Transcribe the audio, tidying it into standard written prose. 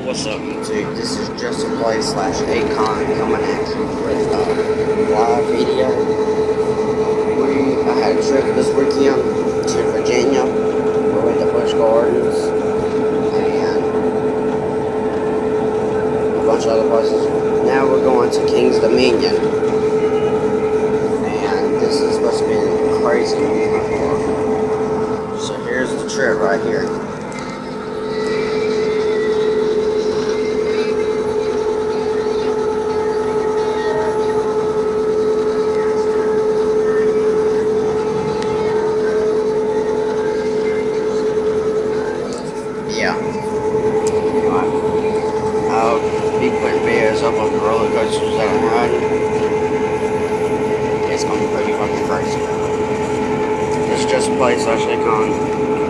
What's up? YouTube, this is JustinPlayz / Acon coming at you with a live video. I had a trip this weekend to Virginia. We went to Busch Gardens and a bunch of other places. Now we're going to King's Dominion, and this is supposed to be a crazy one. So here's the trip right here. Yeah. I'll be putting videos up on the roller coasters that I'm riding. It's gonna be pretty fucking crazy. It's JustinPlayz / Acon.